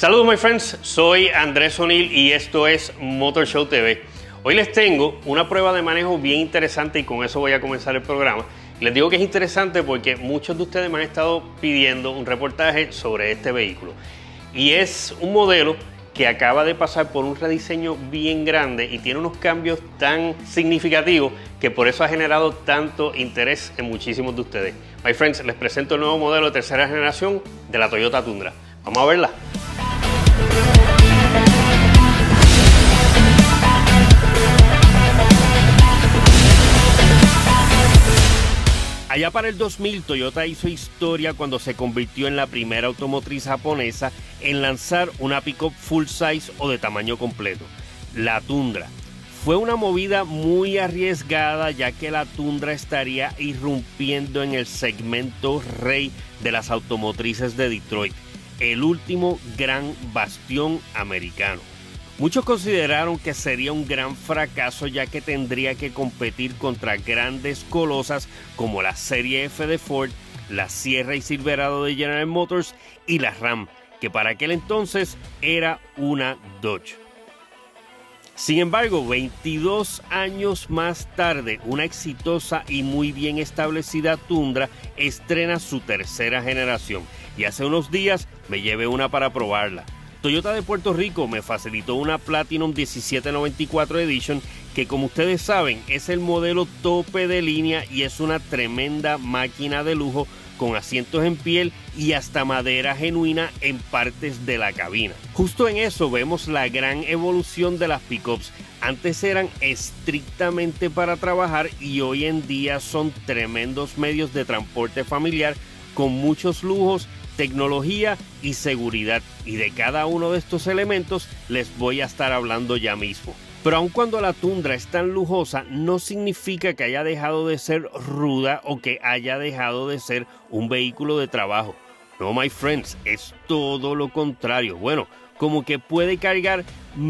Saludos my friends, soy Andrés O'Neill y esto es Motor Show TV. Hoy les tengo una prueba de manejo bien interesante y con eso voy a comenzar el programa. Les digo que es interesante porque muchos de ustedes me han estado pidiendo un reportaje sobre este vehículo. Y es un modelo que acaba de pasar por un rediseño bien grande y tiene unos cambios tan significativos que por eso ha generado tanto interés en muchísimos de ustedes. My friends, les presento el nuevo modelo de tercera generación de la Toyota Tundra. Vamos a verla. Allá para el 2000, Toyota hizo historia cuando se convirtió en la primera automotriz japonesa en lanzar una pick-up full size o de tamaño completo, la Tundra. Fue una movida muy arriesgada ya que la Tundra estaría irrumpiendo en el segmento rey de las automotrices de Detroit, el último gran bastión americano. Muchos consideraron que sería un gran fracaso ya que tendría que competir contra grandes colosas como la Serie F de Ford, la Sierra y Silverado de General Motors y la Ram, que para aquel entonces era una Dodge. Sin embargo, 22 años más tarde, una exitosa y muy bien establecida Tundra estrena su tercera generación y hace unos días me llevé una para probarla. Toyota de Puerto Rico me facilitó una Platinum 1794 Edition que, como ustedes saben, es el modelo tope de línea y es una tremenda máquina de lujo con asientos en piel y hasta madera genuina en partes de la cabina. Justo en eso vemos la gran evolución de las pickups. Antes eran estrictamente para trabajar y hoy en día son tremendos medios de transporte familiar con muchos lujos, tecnología y seguridad, y de cada uno de estos elementos les voy a estar hablando ya mismo. Pero aun cuando la Tundra es tan lujosa, no significa que haya dejado de ser ruda o que haya dejado de ser un vehículo de trabajo. No, my friends, es todo lo contrario. Bueno, como que puede cargar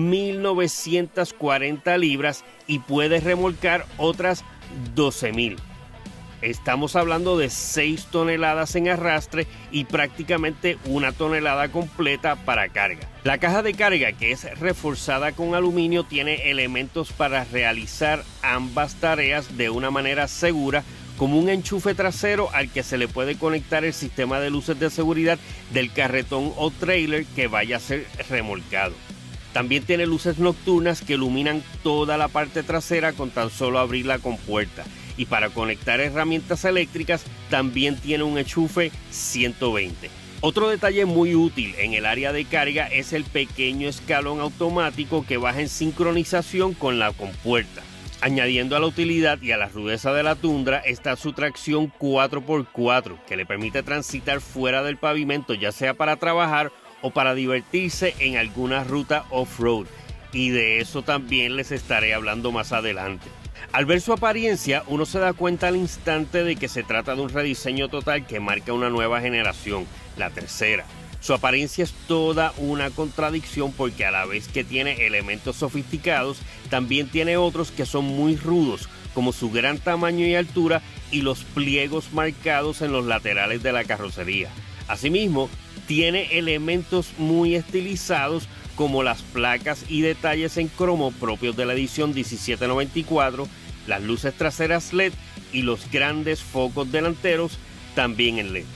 1940 libras y puede remolcar otras 12,000. Estamos hablando de 6 toneladas en arrastre y prácticamente 1 tonelada completa para carga. La caja de carga, que es reforzada con aluminio, tiene elementos para realizar ambas tareas de una manera segura, como un enchufe trasero al que se le puede conectar el sistema de luces de seguridad del carretón o trailer que vaya a ser remolcado. También tiene luces nocturnas que iluminan toda la parte trasera con tan solo abrir la compuerta. Y para conectar herramientas eléctricas también tiene un enchufe 120. Otro detalle muy útil en el área de carga es el pequeño escalón automático que baja en sincronización con la compuerta. Añadiendo a la utilidad y a la rudeza de la Tundra está su tracción 4x4 que le permite transitar fuera del pavimento, ya sea para trabajar o para divertirse en alguna ruta off-road. Y de eso también les estaré hablando más adelante. Al ver su apariencia, uno se da cuenta al instante de que se trata de un rediseño total que marca una nueva generación, la tercera. Su apariencia es toda una contradicción porque a la vez que tiene elementos sofisticados, también tiene otros que son muy rudos, como su gran tamaño y altura y los pliegos marcados en los laterales de la carrocería. Asimismo, tiene elementos muy estilizados como las placas y detalles en cromo propios de la edición 1794, las luces traseras LED y los grandes focos delanteros también en LED.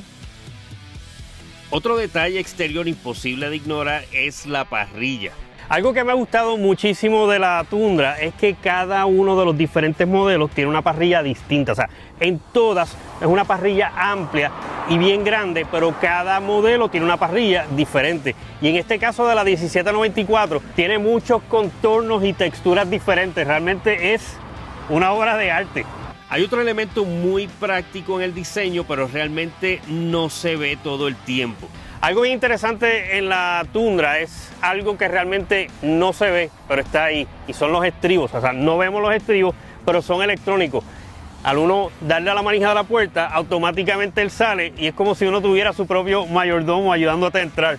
Otro detalle exterior imposible de ignorar es la parrilla. Algo que me ha gustado muchísimo de la Tundra es que cada uno de los diferentes modelos tiene una parrilla distinta. O sea, en todas es una parrilla amplia y bien grande, pero cada modelo tiene una parrilla diferente. Y en este caso de la 1794 tiene muchos contornos y texturas diferentes. Realmente es una obra de arte. Hay otro elemento muy práctico en el diseño, pero realmente no se ve todo el tiempo. Algo bien interesante en la Tundra es algo que realmente no se ve, pero está ahí, y son los estribos. O sea, no vemos los estribos, pero son electrónicos. Al uno darle a la manija de la puerta, automáticamente él sale y es como si uno tuviera su propio mayordomo ayudándote a entrar.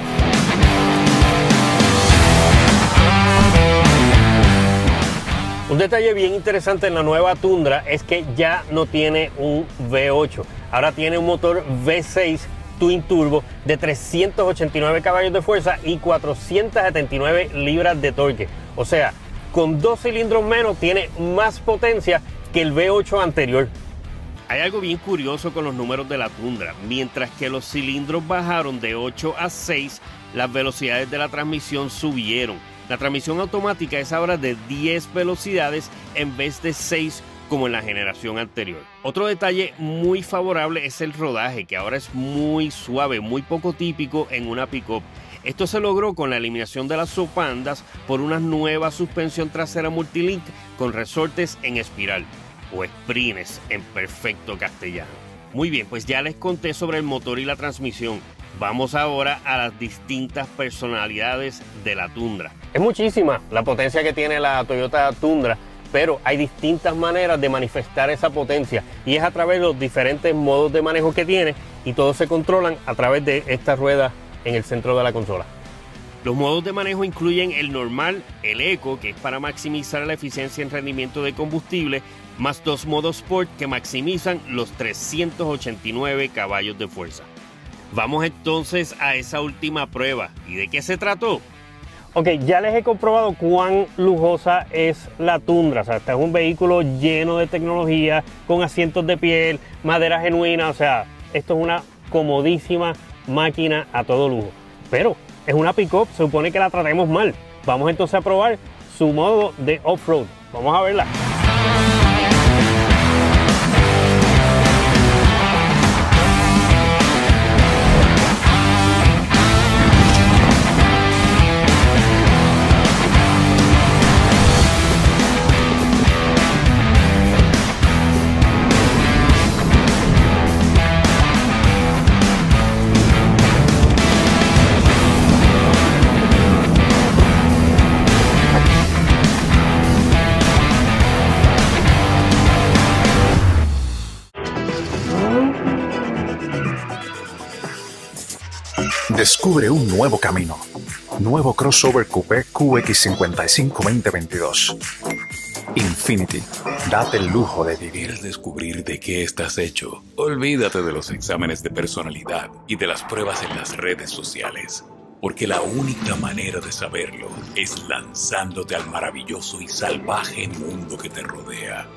Un detalle bien interesante en la nueva Tundra es que ya no tiene un V8, ahora tiene un motor V6 Twin Turbo de 389 caballos de fuerza y 479 libras de torque. O sea, con 2 cilindros menos tiene más potencia que el V8 anterior. Hay algo bien curioso con los números de la Tundra. Mientras que los cilindros bajaron de 8 a 6, las velocidades de la transmisión subieron. La transmisión automática es ahora de 10 velocidades en vez de 6 como en la generación anterior. Otro detalle muy favorable es el rodaje, que ahora es muy suave, muy poco típico en una pick-up. Esto se logró con la eliminación de las sopandas por una nueva suspensión trasera multilink con resortes en espiral, o sprines en perfecto castellano. Muy bien, pues ya les conté sobre el motor y la transmisión. Vamos ahora a las distintas personalidades de la Tundra. Es muchísima la potencia que tiene la Toyota Tundra, pero hay distintas maneras de manifestar esa potencia y es a través de los diferentes modos de manejo que tiene, y todos se controlan a través de esta rueda en el centro de la consola. Los modos de manejo incluyen el normal, el eco, que es para maximizar la eficiencia en rendimiento de combustible, más 2 modos Sport que maximizan los 389 caballos de fuerza. Vamos entonces a esa última prueba. ¿Y de qué se trató? Ok, ya les he comprobado cuán lujosa es la Tundra. O sea, este es un vehículo lleno de tecnología, con asientos de piel, madera genuina. O sea, esto es una comodísima máquina a todo lujo. Pero es una pick-up, se supone que la tratemos mal. Vamos entonces a probar su modo de off-road. Vamos a verla. Descubre un nuevo camino. Nuevo crossover coupé QX55 2022. Infiniti. Date el lujo de vivir. ¿Quieres descubrir de qué estás hecho? Olvídate de los exámenes de personalidad y de las pruebas en las redes sociales. Porque la única manera de saberlo es lanzándote al maravilloso y salvaje mundo que te rodea.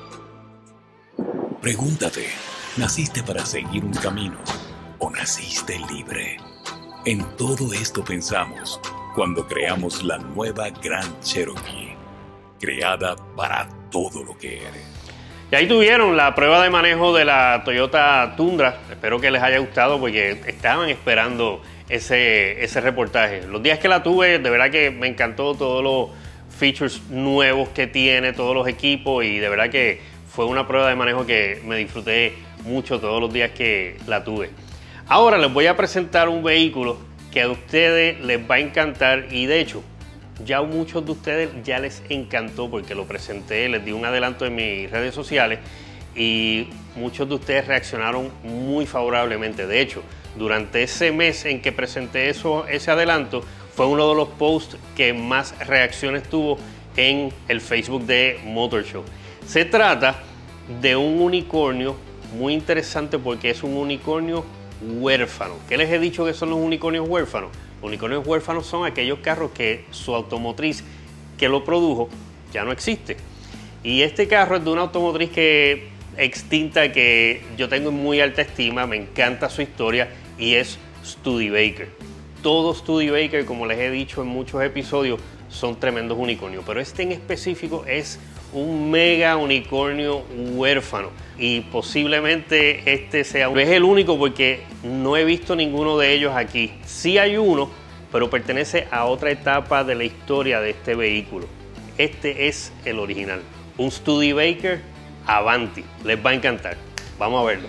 Pregúntate, ¿naciste para seguir un camino o naciste libre? En todo esto pensamos cuando creamos la nueva Grand Cherokee, creada para todo lo que eres. Y ahí tuvieron la prueba de manejo de la Toyota Tundra. Espero que les haya gustado porque estaban esperando ese reportaje. Los días que la tuve, de verdad que me encantó todos los features nuevos que tiene, todos los equipos, y de verdad que fue una prueba de manejo que me disfruté mucho todos los días que la tuve. Ahora les voy a presentar un vehículo que a ustedes les va a encantar, y de hecho ya a muchos de ustedes ya les encantó porque lo presenté, les di un adelanto en mis redes sociales y muchos de ustedes reaccionaron muy favorablemente. De hecho, durante ese mes en que presenté ese adelanto, fue uno de los posts que más reacciones tuvo en el Facebook de Motor Show. Se trata de un unicornio muy interesante porque es un unicornio huérfano. ¿Qué les he dicho que son los unicornios huérfanos? Los unicornios huérfanos son aquellos carros que su automotriz que lo produjo ya no existe. Y este carro es de una automotriz que extinta que yo tengo en muy alta estima, me encanta su historia, y es Studebaker. Todos Studebaker, como les he dicho en muchos episodios, son tremendos unicornios, pero este en específico es un mega unicornio huérfano, y posiblemente este sea es el único porque no he visto ninguno de ellos aquí. Sí hay uno, pero pertenece a otra etapa de la historia de este vehículo. Este es el original, un Studebaker Avanti. Les va a encantar. Vamos a verlo.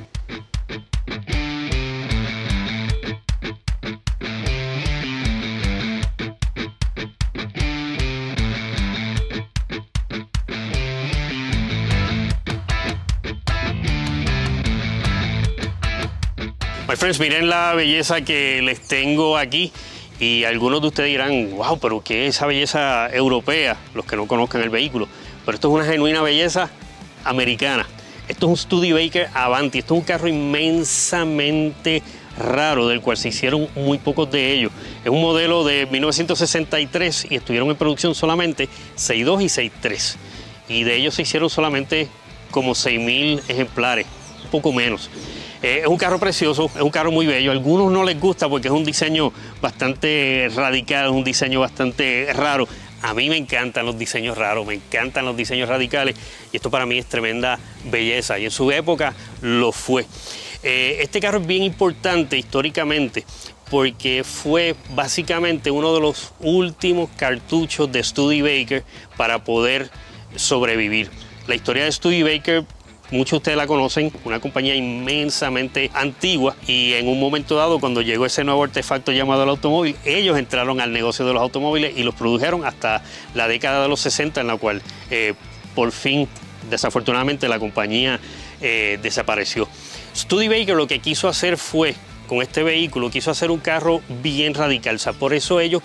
My friends, miren la belleza que les tengo aquí, y algunos de ustedes dirán, wow, pero ¿qué es esa belleza europea? Los que no conozcan el vehículo. Pero esto es una genuina belleza americana. Esto es un Studebaker Avanti. Esto es un carro inmensamente raro del cual se hicieron muy pocos de ellos. Es un modelo de 1963 y estuvieron en producción solamente 6.2 y 6.3. Y de ellos se hicieron solamente como 6.000 ejemplares, un poco menos. Es un carro precioso, es un carro muy bello. A algunos no les gusta porque es un diseño bastante radical, es un diseño bastante raro. A mí me encantan los diseños raros, me encantan los diseños radicales y esto para mí es tremenda belleza y en su época lo fue. Este carro es bien importante históricamente porque fue básicamente uno de los últimos cartuchos de Studebaker para poder sobrevivir. La historia de Studebaker, muchos de ustedes la conocen, una compañía inmensamente antigua y en un momento dado cuando llegó ese nuevo artefacto llamado el automóvil, ellos entraron al negocio de los automóviles y los produjeron hasta la década de los 60 en la cual por fin, desafortunadamente, la compañía desapareció. Studebaker lo que quiso hacer fue, con este vehículo, quiso hacer un carro bien radical, o sea, por eso ellos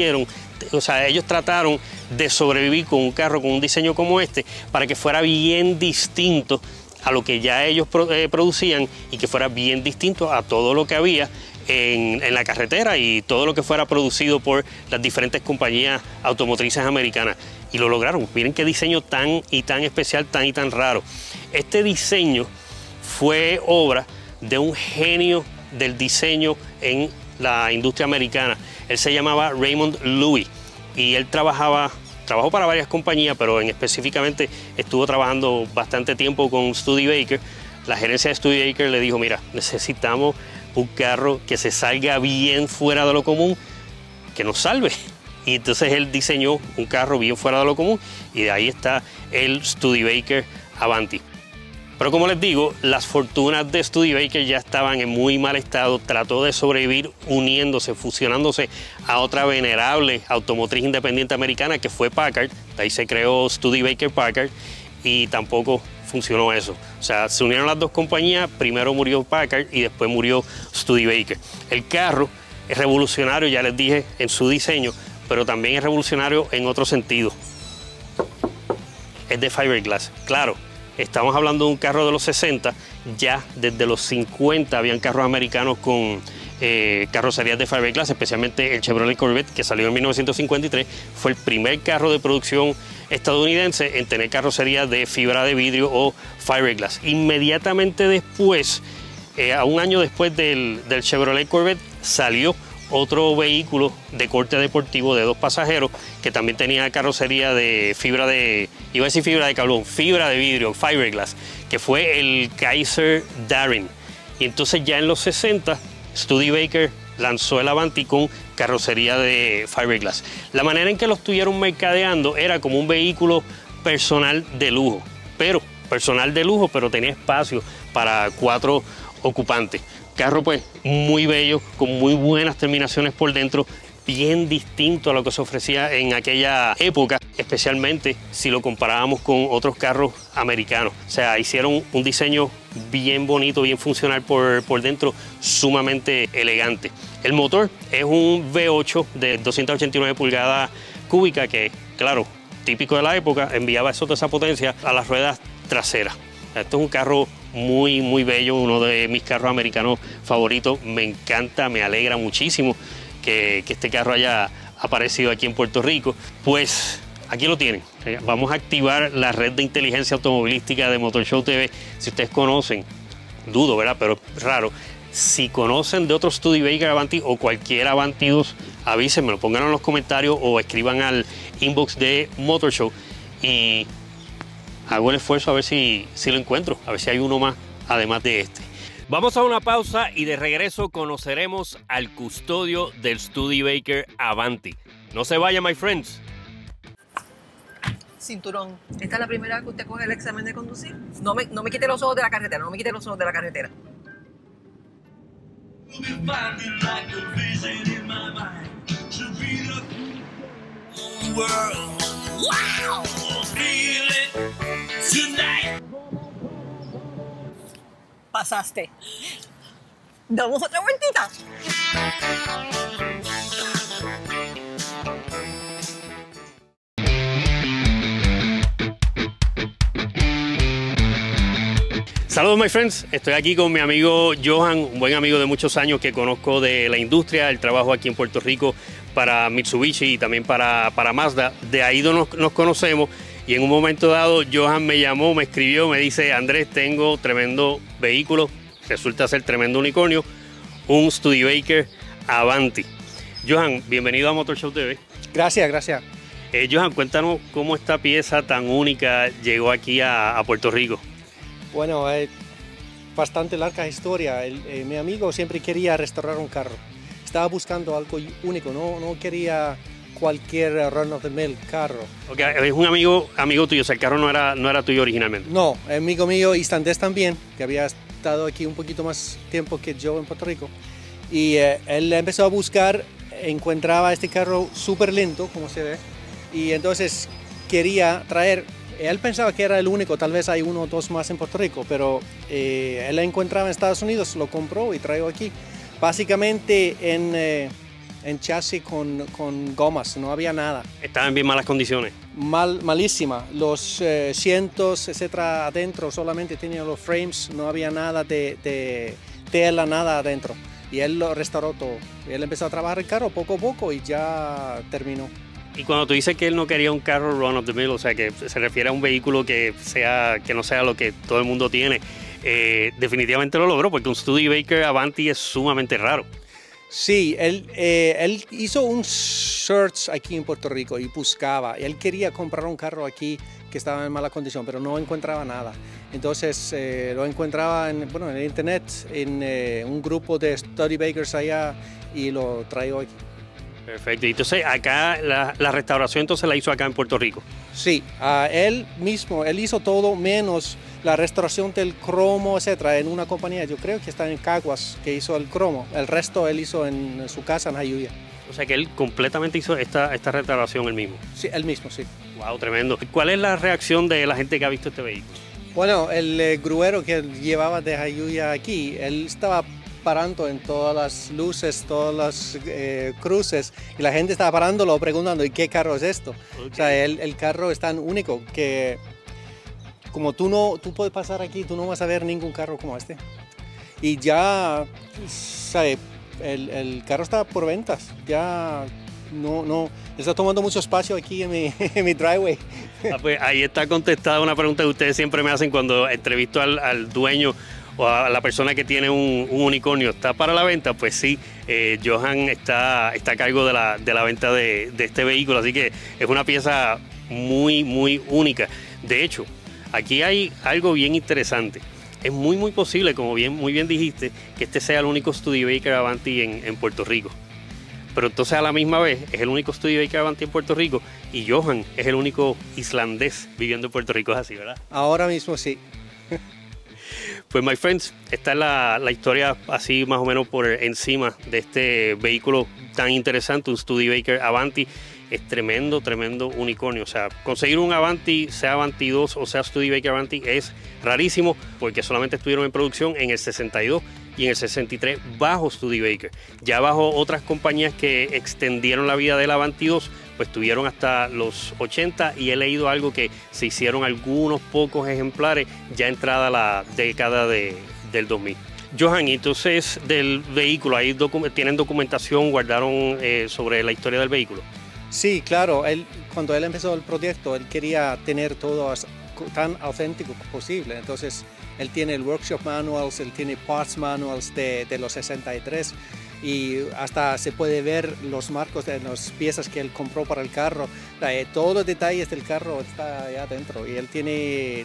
ellos trataron de sobrevivir con un carro con un diseño como este para que fuera bien distinto a lo que ya ellos producían y que fuera bien distinto a todo lo que había en la carretera y todo lo que fuera producido por las diferentes compañías automotrices americanas. Y lo lograron. Miren qué diseño tan especial, tan raro. Este diseño fue obra de un genio del diseño en la industria americana. Él se llamaba Raymond Loewy y él trabajó para varias compañías, pero específicamente estuvo trabajando bastante tiempo con Studebaker. La gerencia de Studebaker le dijo, mira, necesitamos un carro que se salga bien fuera de lo común, que nos salve. Y entonces él diseñó un carro bien fuera de lo común y de ahí está el Studebaker Avanti. Pero como les digo, las fortunas de Studebaker ya estaban en muy mal estado. Trató de sobrevivir uniéndose, fusionándose a otra venerable automotriz independiente americana que fue Packard. De ahí se creó Studebaker Packard y tampoco funcionó eso. O sea, se unieron las dos compañías, primero murió Packard y después murió Studebaker. El carro es revolucionario, ya les dije, en su diseño, pero también es revolucionario en otro sentido. Es de fiberglass, claro. Estamos hablando de un carro de los 60, ya desde los 50 habían carros americanos con carrocerías de fiberglass, especialmente el Chevrolet Corvette, que salió en 1953, fue el primer carro de producción estadounidense en tener carrocería de fibra de vidrio o fiberglass. Inmediatamente después, a un año después del Chevrolet Corvette, salió otro vehículo de corte deportivo de 2 pasajeros que también tenía carrocería de fibra de carbón, fibra de vidrio, fiberglass, que fue el Kaiser Darin. Y entonces ya en los 60, Studebaker lanzó el Avanti con carrocería de fiberglass. La manera en que lo estuvieron mercadeando era como un vehículo personal de lujo, pero tenía espacio para 4 ocupantes. Carro pues muy bello, con muy buenas terminaciones por dentro, bien distinto a lo que se ofrecía en aquella época, especialmente si lo comparábamos con otros carros americanos. O sea, hicieron un diseño bien bonito, bien funcional por dentro, sumamente elegante. El motor es un V8 de 289 pulgadas cúbicas que, claro, típico de la época, enviaba toda esa potencia a las ruedas traseras. Esto es un carro muy bello, uno de mis carros americanos favoritos. Me encanta, me alegra muchísimo que este carro haya aparecido aquí en Puerto Rico. Pues aquí lo tienen. Vamos a activar la red de inteligencia automovilística de Motor Show TV. Si ustedes conocen, dudo, ¿verdad? Pero raro. Si conocen de otros Studebaker Avanti o cualquier Avanti 2, avísenme, pónganlo en los comentarios o escriban al inbox de Motor Show y hago el esfuerzo a ver si lo encuentro, a ver si hay uno más además de este. Vamos a una pausa y de regreso conoceremos al custodio del Studebaker Avanti. No se vaya, my friends. Cinturón. ¿Esta es la primera vez que usted coge el examen de conducir? No me quite los ojos de la carretera, no me quite los ojos de la carretera. Wow! Feel it tonight. Pasaste. ¿Damos otra vueltita? Saludos, my friends. Estoy aquí con mi amigo Johan, un buen amigo de muchos años que conozco de la industria. Él trabajo aquí en Puerto Rico para Mitsubishi y también para Mazda. De ahí nos conocemos y en un momento dado Johan me llamó, me escribió, me dice: Andrés, tengo tremendo vehículo, resulta ser tremendo unicornio, un Studebaker Avanti. Johan, bienvenido a Motor Show TV. Gracias. Johan, cuéntanos cómo esta pieza tan única llegó aquí a Puerto Rico. Bueno, bastante larga historia. Mi amigo siempre quería restaurar un carro. Estaba buscando algo único, no quería cualquier run of the mill carro. Okay, es un amigo tuyo, o sea, el carro no era tuyo originalmente. No, amigo mío islandés también, que había estado aquí un poquito más tiempo que yo en Puerto Rico. Y él empezó a buscar, encontraba este carro súper lento, como se ve, y entonces quería traer. Él pensaba que era el único, tal vez hay uno o dos más en Puerto Rico, pero él la encontraba en Estados Unidos, lo compró y trajo aquí. Básicamente en chasis con gomas, no había nada. Estaba en bien malas condiciones. Malísima. Los cientos, etcétera, adentro solamente tenían los frames, no había nada de tela, nada adentro. Y él lo restauró todo. Y él empezó a trabajar el carro poco a poco y ya terminó. Y cuando tú dices que él no quería un carro run of the mill, o sea, que se refiere a un vehículo que no sea lo que todo el mundo tiene, definitivamente lo logró, porque un Studebaker Avanti es sumamente raro. Sí, él hizo un search aquí en Puerto Rico y buscaba. Él quería comprar un carro aquí que estaba en mala condición, pero no encontraba nada. Entonces lo encontraba en el internet, en un grupo de Studebakers allá, y lo traigo aquí. Perfecto. Y entonces acá la restauración entonces la hizo acá en Puerto Rico. Sí, él hizo todo menos la restauración del cromo, etcétera, en una compañía, yo creo que está en Caguas, que hizo el cromo. El resto él hizo en su casa en Jayuya. O sea que él completamente hizo esta restauración él mismo. Sí, él mismo, sí. Wow, tremendo. ¿Cuál es la reacción de la gente que ha visto este vehículo? Bueno, el gruero que llevaba de Jayuya aquí, él estaba parando en todas las luces, todas las cruces, y la gente estaba parándolo preguntando: ¿y qué carro es esto? Okay. O sea, el carro es tan único que como tú puedes pasar aquí, tú no vas a ver ningún carro como este. Y ya, ¿sabe? El carro está por ventas, ya no está tomando mucho espacio aquí en mi driveway. Pues ahí está contestada una pregunta que ustedes siempre me hacen cuando entrevisto al dueño o a la persona que tiene un unicornio. ¿Está para la venta? Pues sí, Johan está a cargo de la venta de este vehículo, así que es una pieza muy, muy única. De hecho, aquí hay algo bien interesante. Es muy posible, como muy bien dijiste, que este sea el único Studebaker Avanti en Puerto Rico. Pero entonces a la misma vez es el único Studebaker Avanti en Puerto Rico y Johan es el único islandés viviendo en Puerto Rico. Es así, ¿verdad? Ahora mismo sí. Pues, my friends, esta es la historia así más o menos por encima de este vehículo tan interesante, un Studebaker Avanti. Es tremendo unicornio. O sea, conseguir un Avanti, sea Avanti 2 o sea Studebaker Avanti, es rarísimo porque solamente estuvieron en producción en el 62 y en el 63 bajo Studebaker. Ya bajo otras compañías que extendieron la vida del Avanti 2, pues tuvieron hasta los 80, y he leído algo que se hicieron algunos pocos ejemplares ya entrada la década del 2000. Johan, entonces del vehículo, ¿ahí tienen documentación, guardaron sobre la historia del vehículo? Sí, claro. Cuando él empezó el proyecto, él quería tener todo tan auténtico posible. Entonces, él tiene el workshop manuals, él tiene parts manuals de los 63, y hasta se puede ver los marcos de las piezas que él compró para el carro. Todos los detalles del carro está allá adentro, y él tiene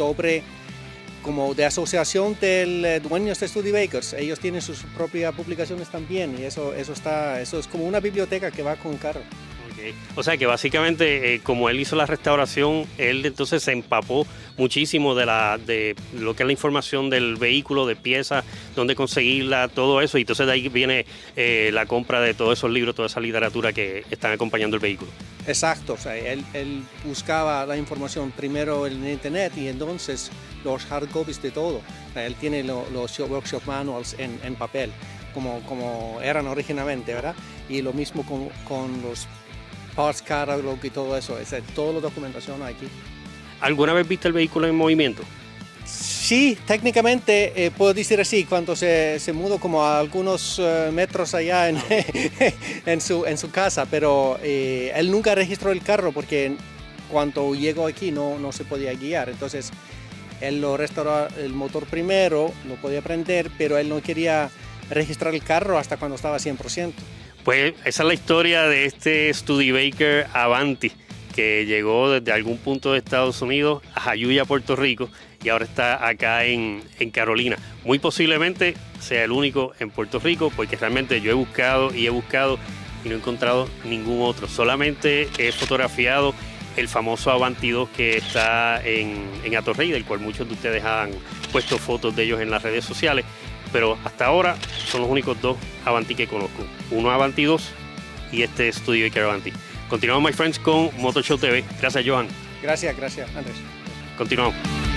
como de asociación de dueños de Studebakers. Ellos tienen sus propias publicaciones también, y eso es como una biblioteca que va con un carro. Okay. O sea que básicamente como él hizo la restauración, él entonces se empapó muchísimo de lo que es la información del vehículo, de piezas, dónde conseguirla, todo eso, y entonces de ahí viene la compra de todos esos libros, toda esa literatura que están acompañando el vehículo. Exacto, o sea, él buscaba la información primero en internet y entonces los hard copies de todo. O sea, él tiene los workshop manuals en papel, como eran originalmente, ¿verdad? Y lo mismo con los parts catalog y todo eso, toda la documentación aquí. ¿Alguna vez viste el vehículo en movimiento? Sí, técnicamente puedo decir así, cuando se mudó como a algunos metros allá en su casa, pero él nunca registró el carro porque cuando llegó aquí no se podía guiar. Entonces él lo restauró el motor primero, lo podía prender, pero él no quería registrar el carro hasta cuando estaba 100%. Pues esa es la historia de este Studebaker Avanti, que llegó desde algún punto de Estados Unidos a Jayuya, Puerto Rico, y ahora está acá en Carolina. Muy posiblemente sea el único en Puerto Rico, porque realmente yo he buscado y no he encontrado ningún otro. Solamente he fotografiado el famoso Avanti 2 que está en Atorrey, del cual muchos de ustedes han puesto fotos de ellos en las redes sociales, pero hasta ahora son los únicos dos Avanti que conozco. Uno Avanti 2 y este Studebaker Avanti. Continuamos, my friends, con Motor Show TV. Gracias, Johan. Gracias, Andrés. Continuamos.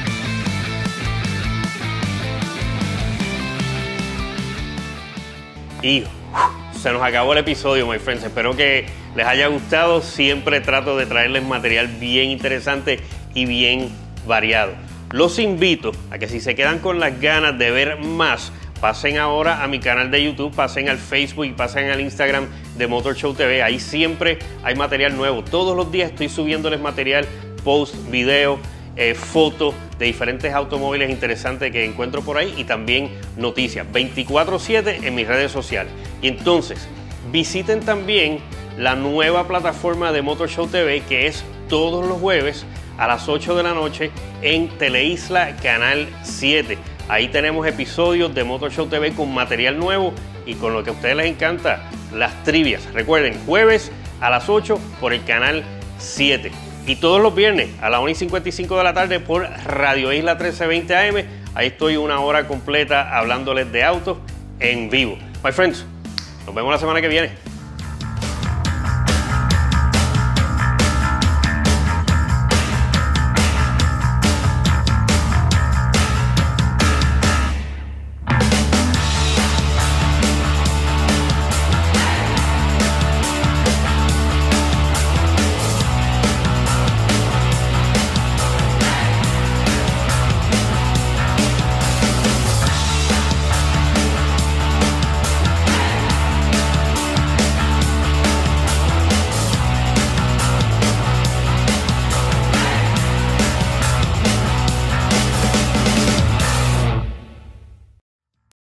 Y se nos acabó el episodio, my friends. Espero que les haya gustado. Siempre trato de traerles material bien interesante y bien variado. Los invito a que si se quedan con las ganas de ver más, pasen ahora a mi canal de YouTube, pasen al Facebook y pasen al Instagram de Motor Show TV. Ahí siempre hay material nuevo. Todos los días estoy subiéndoles material, post, video, fotos de diferentes automóviles interesantes que encuentro por ahí y también noticias 24/7 en mis redes sociales. Y entonces visiten también la nueva plataforma de Motor Show TV, que es todos los jueves a las 8 de la noche en Teleisla Canal 7. Ahí tenemos episodios de Motor Show TV con material nuevo y con lo que a ustedes les encanta, las trivias. Recuerden, jueves a las 8 por el Canal 7. Y todos los viernes a las 1:55 de la tarde por Radio Isla 1320 AM. Ahí estoy una hora completa hablándoles de autos en vivo. My friends, nos vemos la semana que viene.